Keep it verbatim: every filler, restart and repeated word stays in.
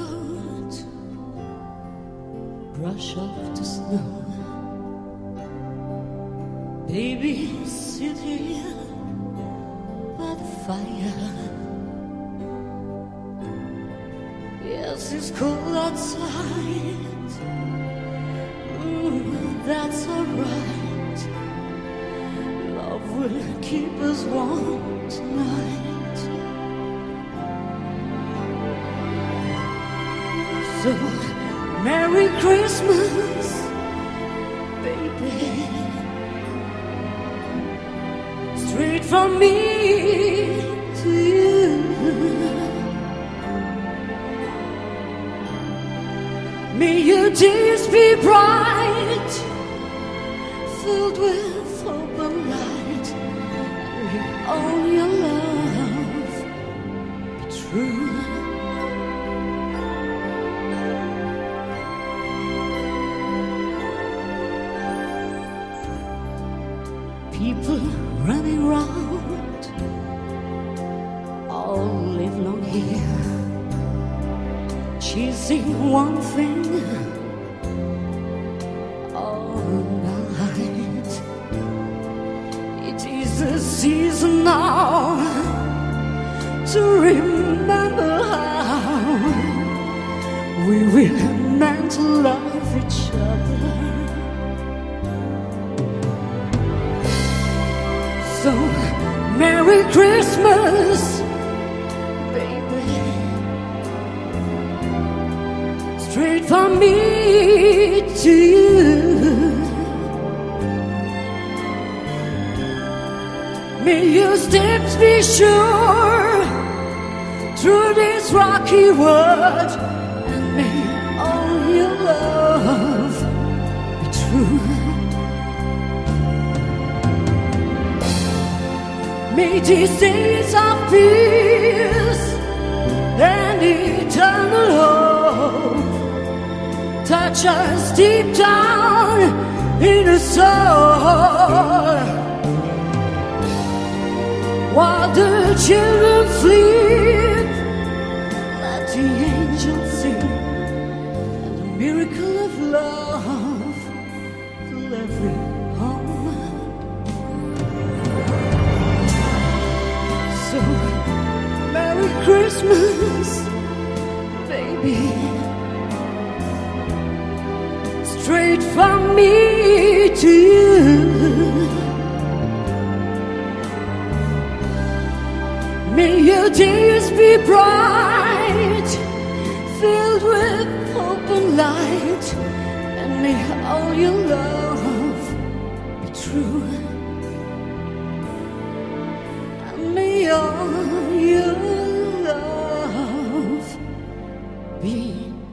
out, brush off the snow. Baby, sit here by the fire. Yes, it's cold outside. Mm, that's alright. Love will keep us warm tonight. So, Merry Christmas, baby. Straight from me to you. May your days be bright, filled with hope and light, and may all your love be true. People running round all live long here, chasing one thing all night. It is the season now to remember how we were meant to love each other. So, Merry Christmas, baby. Straight from me to you. May your steps be sure through this rocky world, and may all your love be true. May these days of peace and eternal hope touch us deep down in the soul, while the children sleep. Let the angels sing, and the miracle of love fill every home. So, Merry Christmas, baby. Straight from me to you. May your days be bright, filled with hope and light, and may all your love be true. May all your love be